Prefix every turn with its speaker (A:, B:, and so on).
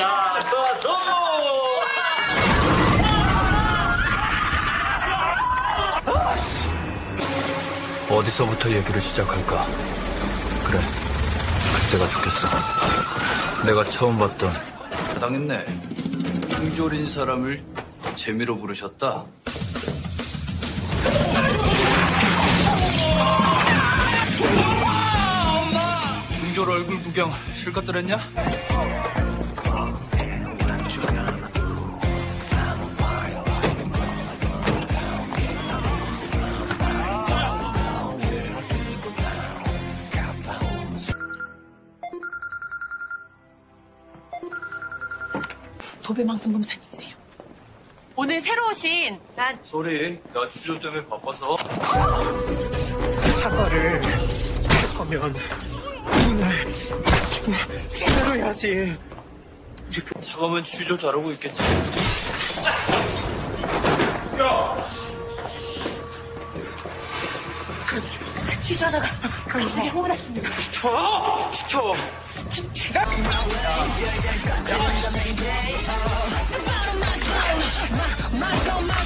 A: 자, 쏘! 어디서부터 얘기를 시작할까? 그래, 그때가 좋겠어. 내가 처음 봤던 당했네. 충졸인 사람을 재미로 부르셨다. 충졸 얼굴 구경 실컷 들었냐?
B: 도배망상 검사님이세요. 오늘 새로 오신
A: 쏘리, 나 주조 때문에 바빠서.
C: 사과를 하면 오늘 제대로 해야지.
A: 사과면 주조 잘하고 있겠지.
B: 취조하다가 갑자기 흥분했습니다.
A: 시켜!
B: 마